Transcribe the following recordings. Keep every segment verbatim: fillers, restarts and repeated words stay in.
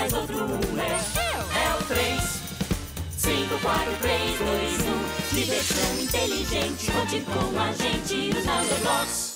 mais outro um é... É o três. Cinco, quatro, três, dois, um. Diversão inteligente, conte com a gente, os Numberblocks.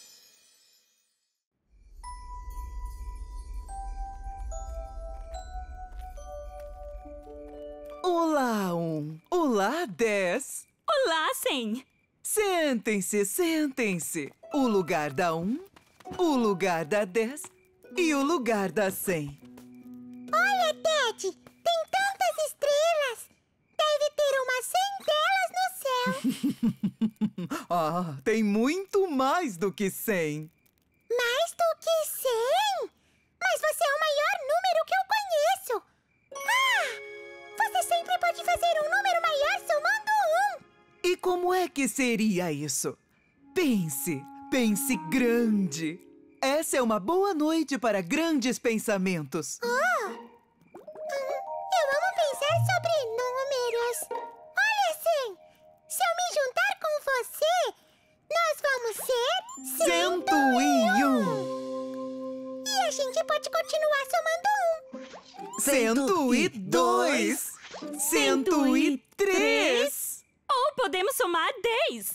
Olá, um. Olá, dez. Olá, cem. Sentem-se, sentem-se. O lugar da um, o lugar da dez e o lugar da cem. Olha, Ted, tem tantas estrelas. Deve ter umas cem delas no céu. Ah, tem muito mais do que cem. Mais do que cem? Mas você é o maior número que eu conheço. Ah, você sempre pode fazer um número maior somando um. E como é que seria isso? Pense, pense grande. Essa é uma boa noite para grandes pensamentos. Oh! Eu amo pensar sobre números. Olha, Sim, se eu me juntar com você, nós vamos ser Cento e um. E a gente pode continuar somando um. Cento e dois. Cento e três. Ou podemos somar dez.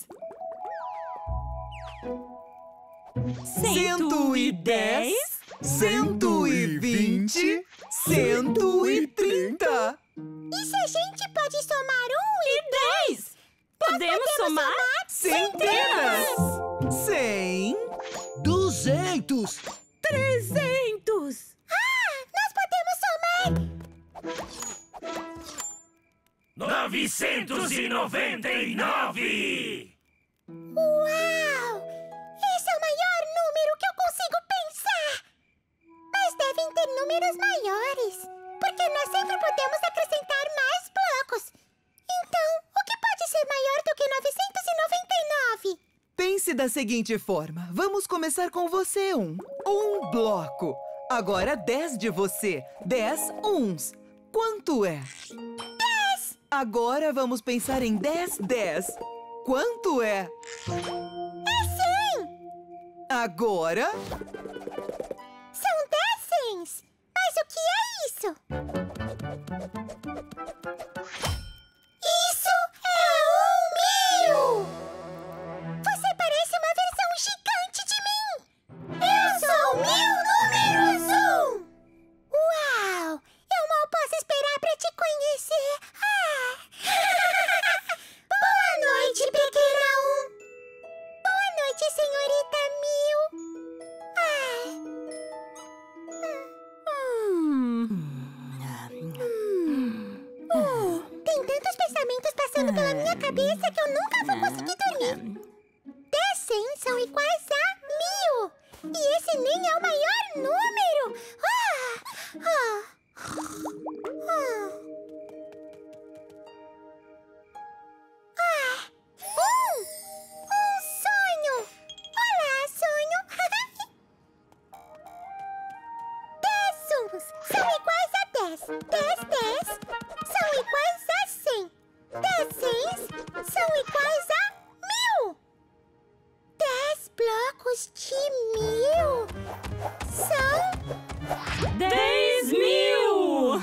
Cento e dez. Cento e vinte. Cento e trinta. E se a gente pode somar um e, E dez. Podemos, podemos somar, somar Centenas. Cem. Duzentos! trezentos. Ah, nós podemos somar... Novecentos e noventa e nove! Uau! Esse é o maior número que eu consigo pensar! Mas devem ter números maiores, porque nós sempre podemos acrescentar mais blocos. Então, o que pode ser maior do que novecentos e noventa e nove? Pense da seguinte forma. Vamos começar com você, um. Um bloco. Agora dez de você. Dez uns. Quanto é? Dez! Agora vamos pensar em dez, dez. Quanto é? É cem! Agora... São dez cens! Mas o que é isso? Isso é um mil! Você parece uma versão gigante de mim! Eu sou mil números um! Uau! Eu mal posso esperar pra te conhecer! Ah. Boa noite, pequena um! Boa noite, senhorita mil! Ai... Oh, tem tantos pensamentos passando pela minha cabeça que eu nunca vou conseguir dormir. Dez cem são iguais a mil. E esse nem é o maior número. Ah, ah, ah. Ah, um, um sonho. Olá, sonho. Dez uns são iguais a dez. Dez, dez são iguais a cem. Dez cens são iguais a mil. Dez blocos de mil são Dez mil.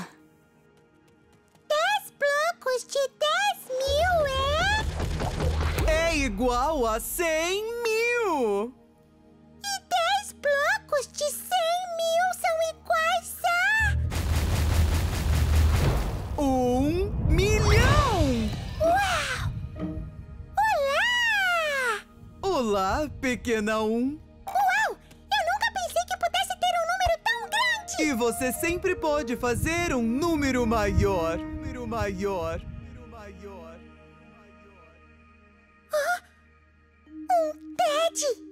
dez blocos de dez mil é... É igual a cem mil. E dez blocos de cem mil são iguais a... Um milhão. Uau! Olá! Olá, pequena um. Uau! Eu nunca pensei que pudesse ter um número tão grande! E você sempre pode fazer um número maior. Número maior. Número maior. Um Ted!